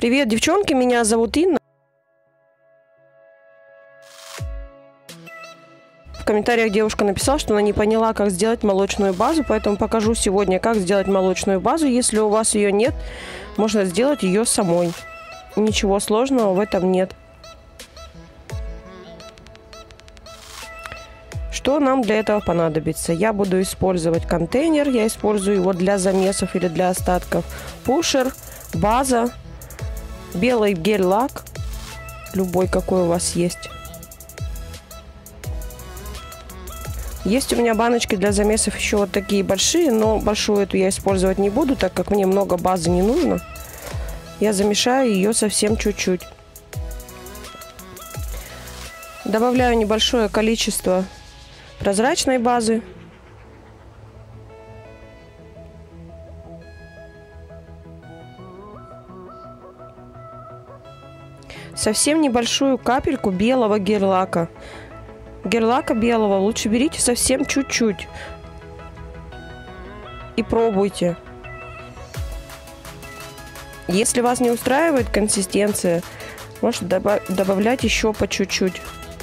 Привет, девчонки, меня зовут Инна. В комментариях девушка написала, что она не поняла, как сделать молочную базу, поэтому покажу сегодня, как сделать молочную базу. Если у вас ее нет, можно сделать ее самой. Ничего сложного в этом нет. Что нам для этого понадобится? Я буду использовать контейнер, я использую его для замесов или для остатков. Пушер, база, белый гель-лак, любой, какой у вас есть. Есть у меня баночки для замесов еще вот такие большие, но большую эту я использовать не буду, так как мне много базы не нужно. Я замешаю ее совсем чуть-чуть. Добавляю небольшое количество прозрачной базы. Совсем небольшую капельку белого гель-лака. Гель-лака белого лучше берите совсем чуть-чуть. И пробуйте. Если вас не устраивает консистенция, можете добавлять еще по чуть-чуть.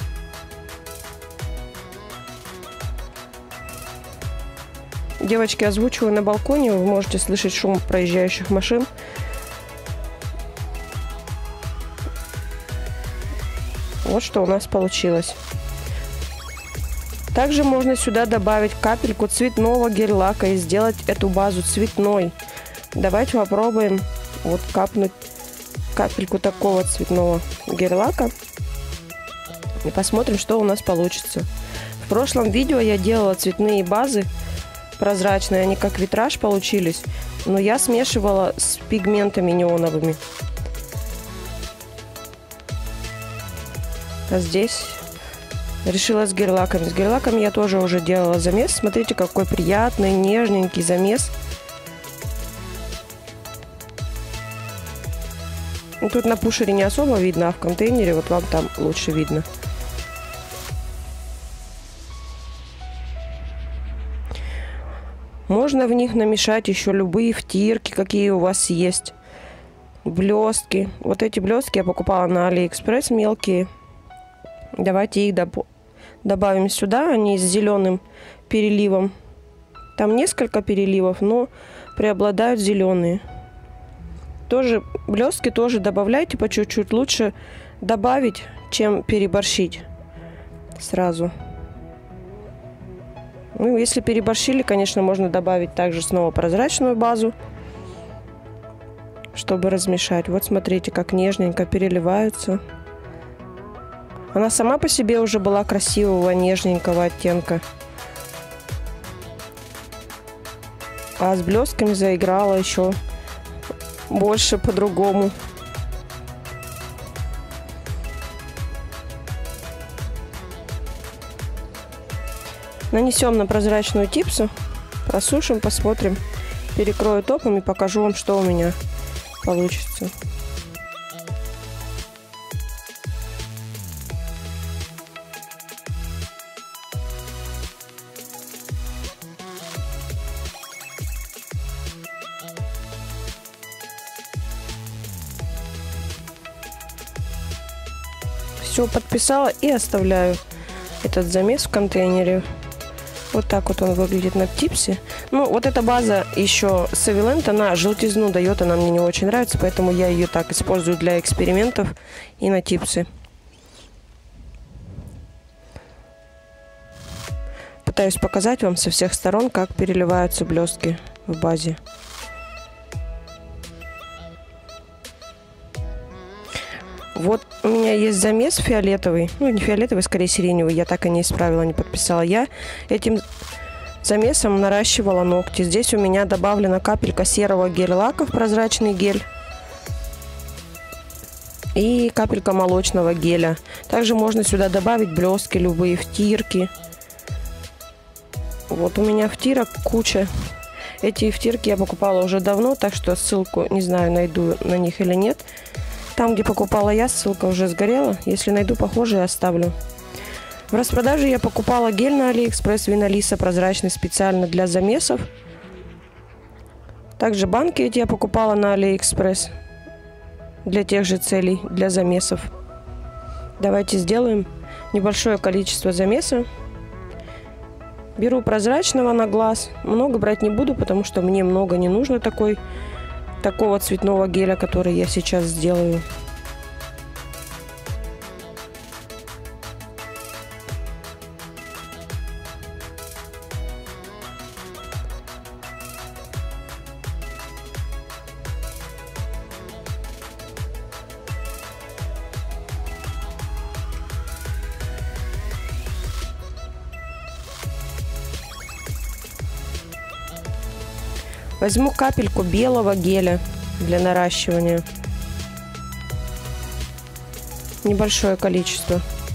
Девочки, озвучиваю на балконе, вы можете слышать шум проезжающих машин. Вот что у нас получилось. Также можно сюда добавить капельку цветного гель-лака и сделать эту базу цветной. Давайте попробуем вот капнуть капельку такого цветного гель-лака и посмотрим, что у нас получится. В прошлом видео я делала цветные базы прозрачные, они как витраж получились, но я смешивала с пигментами неоновыми. А здесь решила с гель-лаками. С гель-лаками я тоже уже делала замес. Смотрите, какой приятный, нежненький замес. Тут на пушере не особо видно, а в контейнере вот вам там лучше видно. Можно в них намешать еще любые втирки, какие у вас есть. Блестки. Вот эти блестки я покупала на Алиэкспресс мелкие. Давайте их добавим сюда. Они с зеленым переливом. Там несколько переливов, но преобладают зеленые. Тоже блестки тоже добавляйте по чуть-чуть. Лучше добавить, чем переборщить сразу. Ну, если переборщили, конечно, можно добавить также снова прозрачную базу, чтобы размешать. Вот смотрите, как нежненько переливаются. Она сама по себе уже была красивого, нежненького оттенка. А с блестками заиграла еще больше по-другому. Нанесем на прозрачную типсу, просушим, посмотрим. Перекрою топом и покажу вам, что у меня получится. Все подписала и оставляю этот замес в контейнере. Вот так вот он выглядит на типсе. Ну, вот эта база еще Savillent, она желтизну дает, она мне не очень нравится, поэтому я ее так использую для экспериментов и на типсы. Пытаюсь показать вам со всех сторон, как переливаются блестки в базе. Вот у меня есть замес фиолетовый, ну не фиолетовый, скорее сиреневый, я так и не исправила, не подписала. Я этим замесом наращивала ногти. Здесь у меня добавлена капелька серого гель-лака в прозрачный гель и капелька молочного геля. Также можно сюда добавить блестки, любые втирки. Вот у меня втирок куча. Эти втирки я покупала уже давно, так что ссылку, не знаю, найду на них или нет. Там, где покупала я, ссылка уже сгорела. Если найду похожие, оставлю. В распродаже я покупала гель на Алиэкспресс Винолиса прозрачный специально для замесов. Также банки эти я покупала на Алиэкспресс. для тех же целей, для замесов. Давайте сделаем небольшое количество замеса. Беру прозрачного на глаз. Много брать не буду, потому что мне много не нужно такого цветного геля, который я сейчас сделаю. Возьму капельку белого геля для наращивания. Небольшое количество.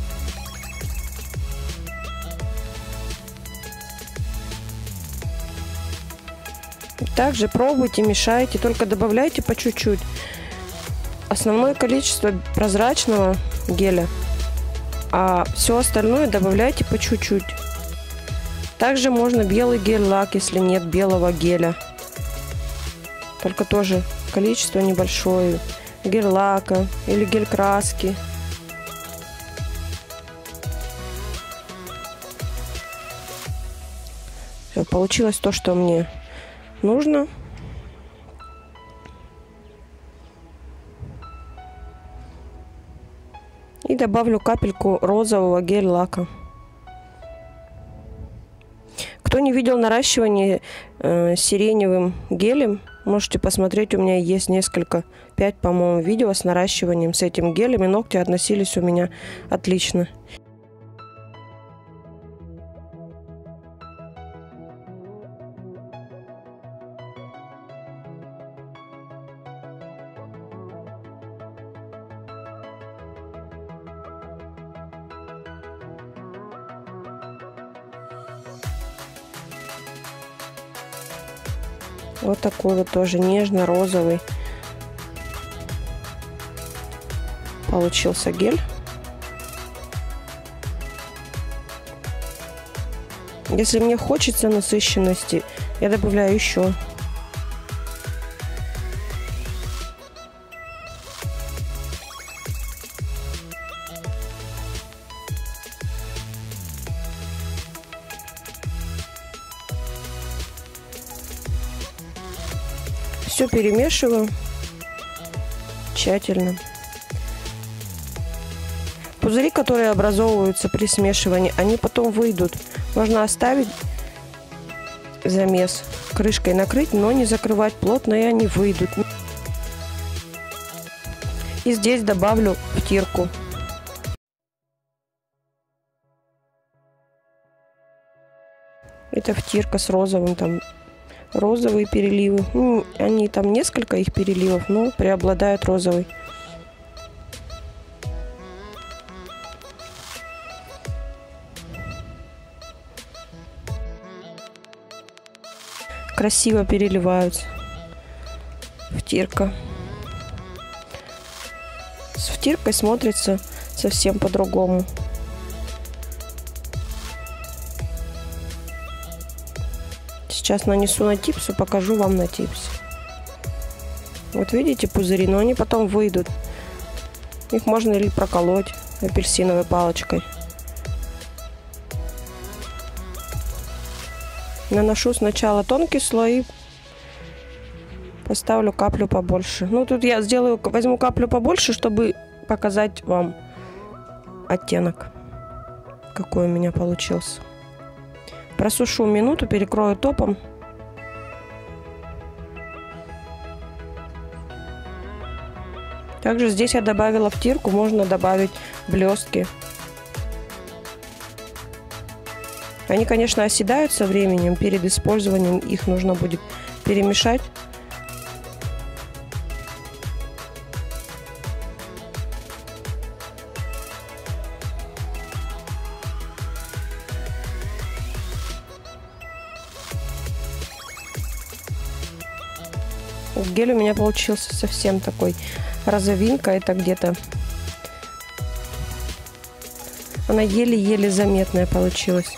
Также пробуйте, мешайте, только добавляйте по чуть-чуть. Основное количество прозрачного геля, а все остальное добавляйте по чуть-чуть. Также можно белый гель-лак, если нет белого геля. Только тоже количество небольшое. Гель-лака или гель-краски. Все, получилось то, что мне нужно. И добавлю капельку розового гель-лака. Кто не видел наращивание сиреневым гелем, можете посмотреть, у меня есть несколько, 5, по-моему, видео с наращиванием с этим гелем, и ногти относились у меня отлично. Вот такой вот тоже нежно-розовый получился гель. Если мне хочется насыщенности, я добавляю еще. Все перемешиваю тщательно. Пузыри, которые образовываются при смешивании, они потом выйдут. Можно оставить замес, крышкой накрыть, но не закрывать плотно, и они выйдут. И здесь добавлю втирку. Это втирка с розовым, там розовые переливы. Они там несколько их переливов, но преобладает розовый. Красиво переливаются. Втирка. С втиркой смотрится совсем по-другому. Сейчас нанесу на типсу, покажу вам на типсе. Вот видите пузыри, но они потом выйдут. Их можно или проколоть апельсиновой палочкой. Наношу сначала тонкий слой, поставлю каплю побольше. Ну, тут я возьму каплю побольше, чтобы показать вам оттенок, какой у меня получился. Просушу минуту, перекрою топом. Также здесь я добавила втирку, можно добавить блестки. Они, конечно, оседают со временем, перед использованием их нужно будет перемешать. Гель у меня получился совсем такой розовинка, это где-то она еле-еле заметная получилась.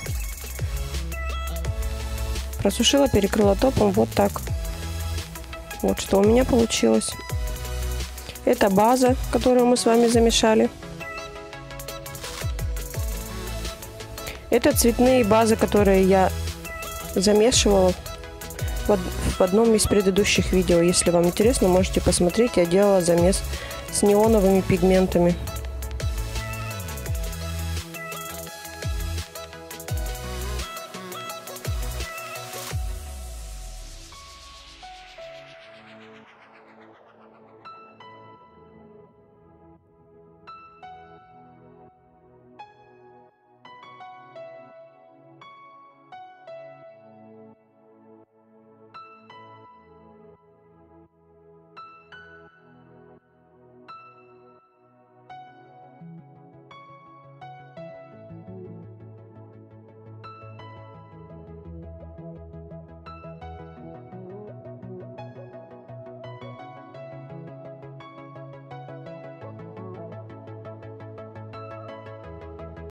Просушила, перекрыла топом, вот так. Вот что у меня получилось. Это база, которую мы с вами замешали. Это цветные базы, которые я замешивала в одном из предыдущих видео. Если вам интересно, можете посмотреть. Я делала замес с неоновыми пигментами.